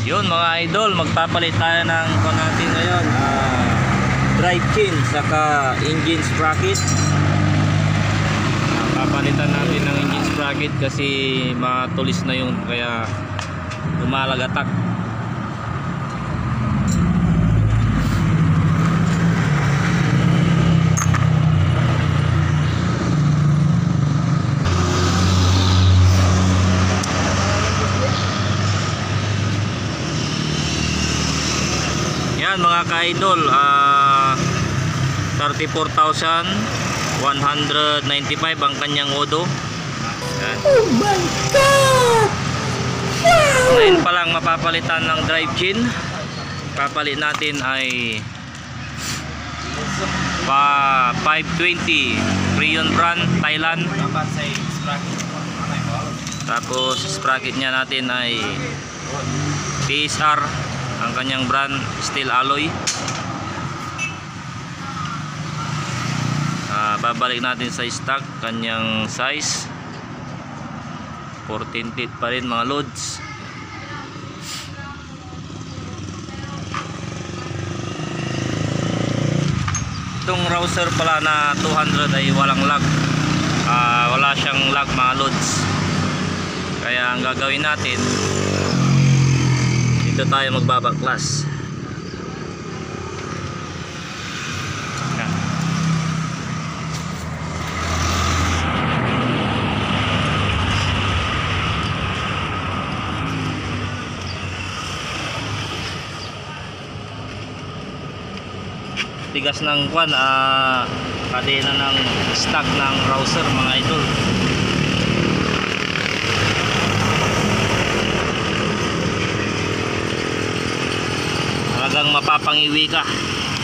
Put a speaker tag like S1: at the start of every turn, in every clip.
S1: Yun mga idol, magpapalit tayo ng natin ngayon, drive chain saka engine sprocket. Papalitan natin ng engine sprocket kasi matulis na yun, kaya lumalagatak. Yan mga ka-idol, 34,195 ang kanyang odo. Yan.
S2: Oh my God! Wow!
S1: Ngayon pa lang mapapalitan ng drive chain. Papalit natin ay 520 Freon brand Thailand. Tapos sprocket niya natin ay PSR, ang kanyang brand steel alloy. Babalik natin sa stock kanyang size 14 teeth pa rin mga loads. Itong rouser pala na 200 ay walang lag, wala siyang lag mga loads. Kaya ang gagawin natin, dito tayo magbabaklas. Tigas ng kwan, kadena ng stock ng rouser mga idol. Talagang mapapangiwi ka.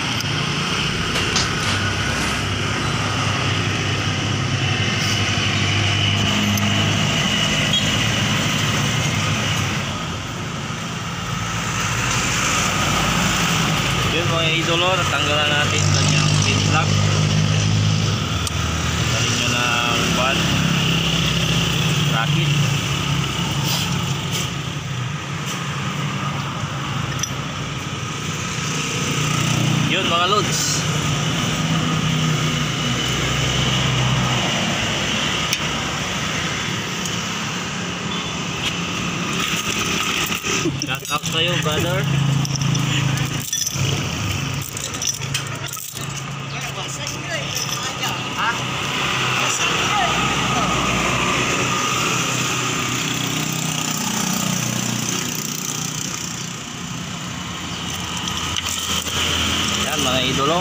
S1: Yun mga idolo, natanggalan natin kanyang pin plug. Tanggalin nyo ng van bracket. Yun mga loads, shout out sa'yo brother. Yan mga idolo,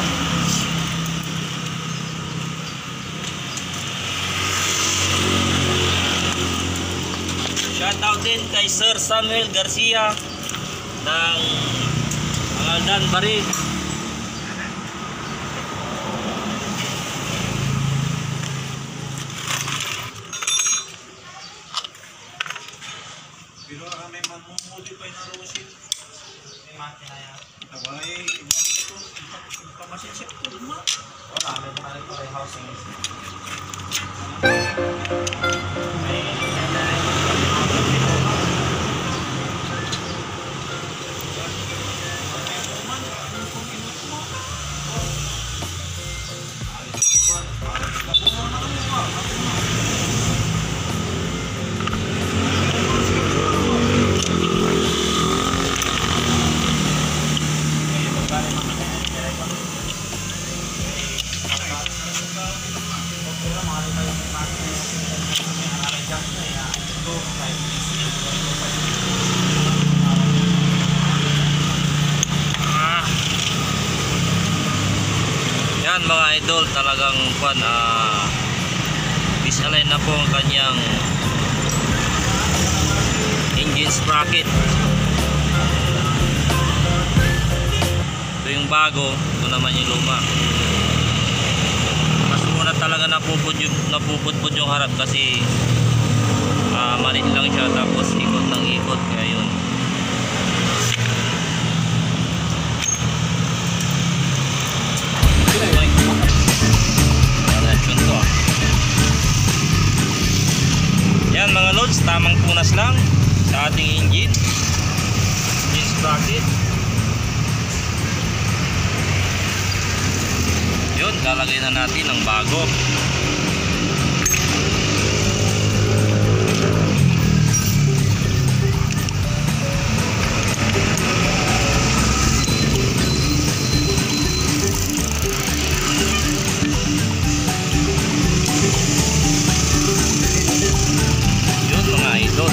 S1: shout out din kay Sir Samuel Garcia ng Aldan Bari.
S3: Pero kami mag-modify na rosin. May makina yan. Nabay, ito, pamasin siya ito dun mo. Wala, may pala yung housing.
S1: Yan mga idol, talagang kwan, disalign na po ang kanyang engine sprocket. Ito yung bago, ito naman yung luma. Mas muna talaga napupudpud yung harap kasi maliit lang siya, tapos ikot ng ikot, kaya yun. Yan mga loads, tamang punas lang sa ating engine. lagay na natin ng bago. Yun mga idol.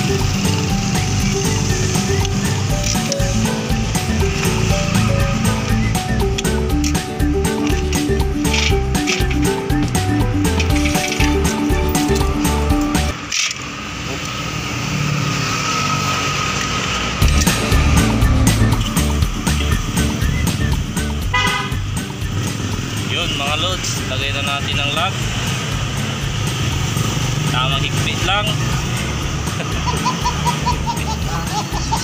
S1: Yun mga lods, lagay na natin ang lock. Tamang higpit lang.